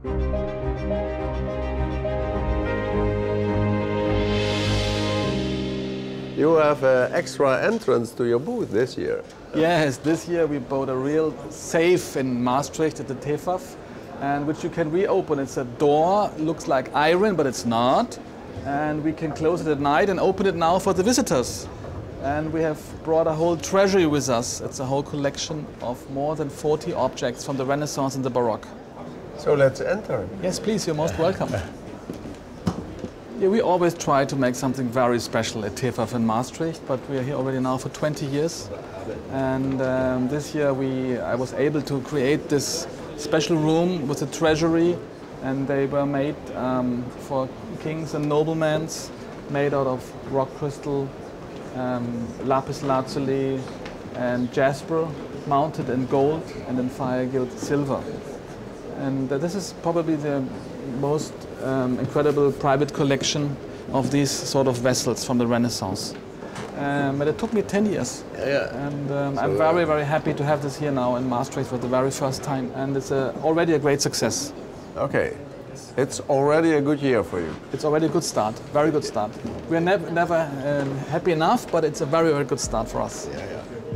You have an extra entrance to your booth this year. Yes, this year we bought a real safe in Maastricht at the TEFAF, and which you can reopen. It's a door, looks like iron, but it's not. And we can close it at night and open it now for the visitors. And we have brought a whole treasury with us. It's a whole collection of more than 40 objects from the Renaissance and the Baroque. So let's enter. Yes, please, you're most welcome. Yeah, we always try to make something very special at TEFAF in Maastricht, but we are here already now for 20 years. And this year I was able to create this special room with a treasury, and they were made for kings and noblemen, made out of rock crystal, lapis lazuli and jasper, mounted in gold and in fire-gilt silver. And this is probably the most incredible private collection of these sort of vessels from the Renaissance. But it took me 10 years. Yeah. And I'm very, very happy to have this here now in Maastricht for the very first time. And it's already a great success. Okay. It's already a good year for you. It's already a good start, very good start. We're never happy enough, but it's a very, very good start for us. Yeah.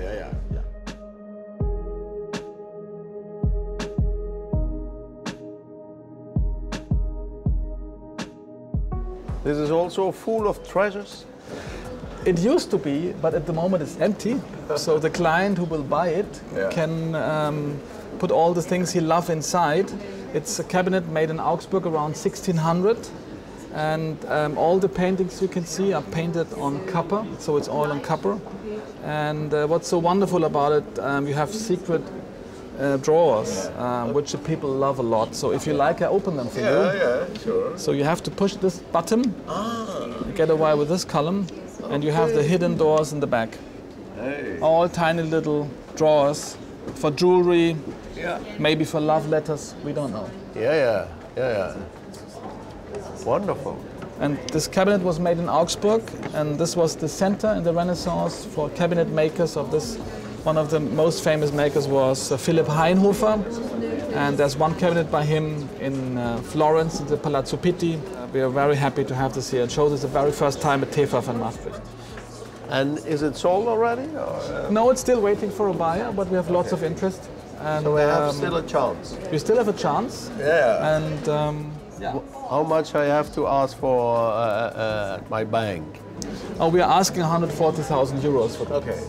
This is also full of treasures. It used to be, but at the moment it's empty. So the client who will buy it can put all the things he loves inside. It's a cabinet made in Augsburg around 1600. And all the paintings you can see are painted on copper, so it's all on copper. And what's so wonderful about it, you have secret drawers, which the people love a lot. So if you like, I open them for you. Yeah, sure. So you have to push this button, get away with this column, and you have the hidden doors in the back. Hey. All tiny little drawers for jewelry, maybe for love letters, we don't know. Yeah. Wonderful. And this cabinet was made in Augsburg, and this was the center in the Renaissance for cabinet makers of this. One of the most famous makers was Philipp Hainhofer, and there's one cabinet by him in Florence, in the Palazzo Pitti. We are very happy to have this here. It shows us the very first time at TEFAF in Maastricht. And is it sold already? Or, No, it's still waiting for a buyer, but we have lots of interest. And so we have still a chance. we still have a chance. Yeah. And How much I have to ask for my bank? we are asking 140,000 euros for that. Okay.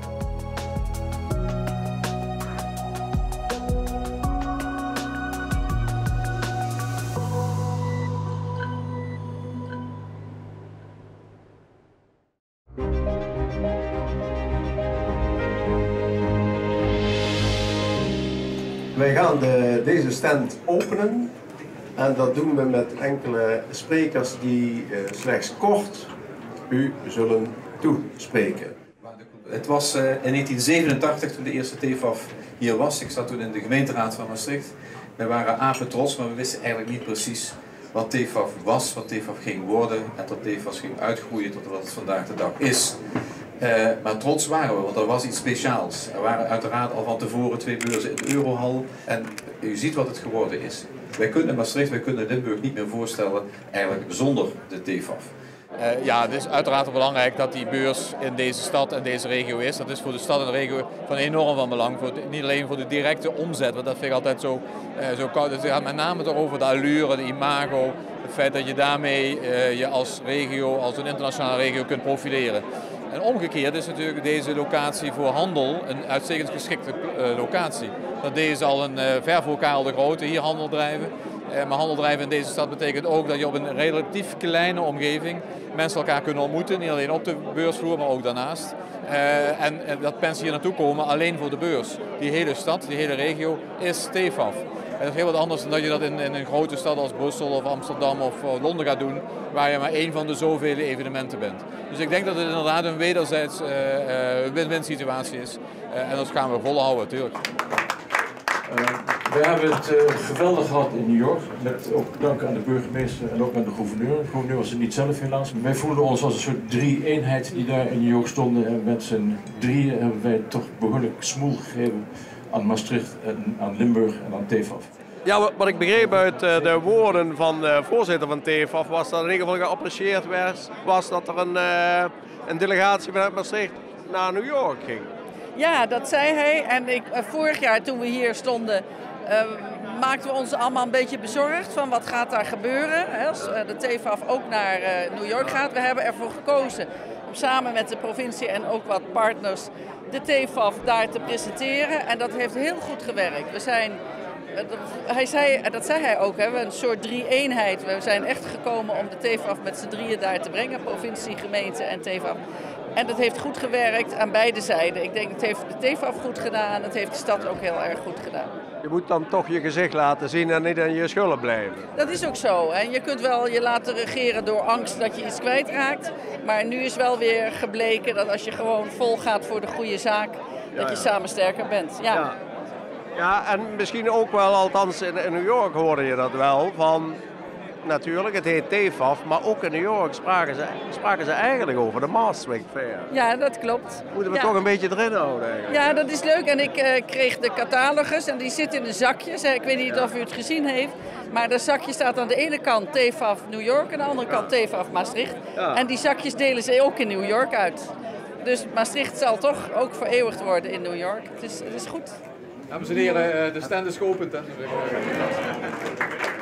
Wij gaan deze stand openen en dat doen we met enkele sprekers die slechts kort u zullen toespreken. Het was in 1987 toen de eerste TEFAF hier was. Ik zat toen in de gemeenteraad van Maastricht. Wij waren apetrots, maar we wisten eigenlijk niet precies wat TEFAF was, wat TEFAF ging worden en dat TEFAF ging uitgroeien tot wat het vandaag de dag is. Maar trots waren we, want er was iets speciaals. Er waren uiteraard al van tevoren 2 beurzen in de Eurohal en u ziet wat het geworden is. Wij kunnen in Maastricht, wij kunnen Limburg niet meer voorstellen eigenlijk zonder de TEFAF. Ja, het is uiteraard belangrijk dat die beurs in deze stad en deze regio is. Dat is voor de stad en de regio van enorm van belang. Niet alleen voor de directe omzet, want dat vind ik altijd zo koud. Het gaat met name over de allure, de imago. Het feit dat je daarmee je als regio, als een internationale regio kunt profileren. En omgekeerd is natuurlijk deze locatie voor handel een uitstekend geschikte locatie. Dat deze al ver voor Karel de Grote hier handel drijven. Maar handel drijven in deze stad betekent ook dat je op een relatief kleine omgeving mensen elkaar kunnen ontmoeten. Niet alleen op de beursvloer, maar ook daarnaast. En dat mensen hier naartoe komen alleen voor de beurs. Die hele stad, die hele regio is TEFAF. En dat is heel wat anders dan dat je dat in een grote stad als Brussel of Amsterdam of Londen gaat doen, waar je maar één van de zoveel evenementen bent. Dus ik denk dat het inderdaad een wederzijds win-win situatie is. En dat gaan we volhouden, natuurlijk. We hebben het geweldig gehad in New York, met ook dank aan de burgemeester en ook aan de gouverneur. De gouverneur was er niet zelf helaas. Wij voelden ons als een soort 3-eenheid die daar in New York stonden. En met z'n drieën hebben wij toch behoorlijk smoel gegeven aan Maastricht en aan Limburg en aan TEFAF. Ja, wat ik begreep uit de woorden van de voorzitter van TFAF was dat in ieder geval geapprecieerd was dat er een delegatie vanuit Maastricht naar New York ging. Ja, dat zei hij. En vorig jaar toen we hier stonden, maakten we ons allemaal een beetje bezorgd van wat gaat daar gebeuren. Als de TFAF ook naar New York gaat. We hebben ervoor gekozen om samen met de provincie en ook wat partners de TFAF daar te presenteren. En dat heeft heel goed gewerkt. We zijn, dat zei hij ook, hè, een soort drie-eenheid. We zijn echt gekomen om de TFAF met z'n drieën daar te brengen. Provincie, gemeente en TFAF. En dat heeft goed gewerkt aan beide zijden. Ik denk, het heeft de TFAF goed gedaan. Het heeft de stad ook heel erg goed gedaan. Je moet dan toch je gezicht laten zien en niet in je schulden blijven. Dat is ook zo. En je kunt wel je laten regeren door angst dat je iets kwijtraakt. Maar nu is wel weer gebleken dat als je gewoon vol gaat voor de goede zaak, dat je samen sterker bent. Ja, en misschien ook wel, althans in New York hoorde je dat wel, van natuurlijk, het heet TFAF, maar ook in New York spraken ze eigenlijk over de Maastricht Fair. Ja, dat klopt. Moeten we toch een beetje erin houden eigenlijk. Ja, dat is leuk. En ik kreeg de catalogus en die zit in een zakje. Ik weet niet of u het gezien heeft, maar dat zakje staat aan de ene kant TFAF New York en aan de andere kant TFAF Maastricht. Ja. En die zakjes delen ze ook in New York uit. Dus Maastricht zal toch ook vereeuwigd worden in New York. Het is goed. Dames en heren, de stand is geopend. Hè?